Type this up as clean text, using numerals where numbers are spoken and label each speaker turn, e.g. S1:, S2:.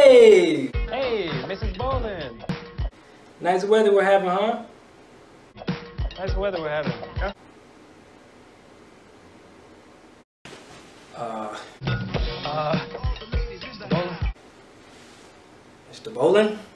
S1: Hey!
S2: Hey, Mrs. Bolin.
S1: Nice weather we're having, huh?
S2: Nice weather we're having. Yeah?
S1: Bolin?
S2: Bolin?
S1: Mr. Bolin?